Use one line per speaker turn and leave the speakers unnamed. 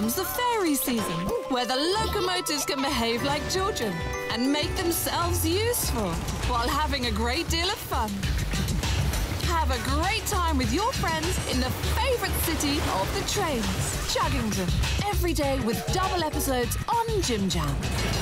comes the fairy season, where the locomotives can behave like children and make themselves useful while having a great deal of fun. Have a great time with your friends in the favourite city of the trains, Chuggington. Every day with double episodes on JimJam.